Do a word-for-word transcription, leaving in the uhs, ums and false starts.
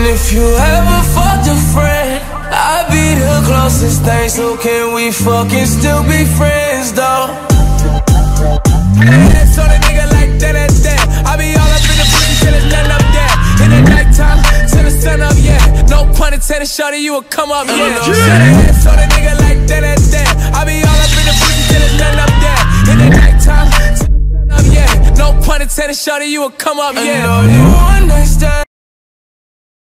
if you ever fucked a friend, I'd be the closest thing. So can we fucking still be friends, though? Hey, so the nigga like that, that, that. I be all up in the pussy till it's nothing up there. In the nighttime, till the sun up, yeah. No pun intended, shawty, you will come up, yeah. Yeah. So the nigga like that, that, that. I be all up in the pussy till it's nothing up there. In the nighttime, till the sun up, yeah. No pun intended, shawty, you will come up, yeah. I know you understand.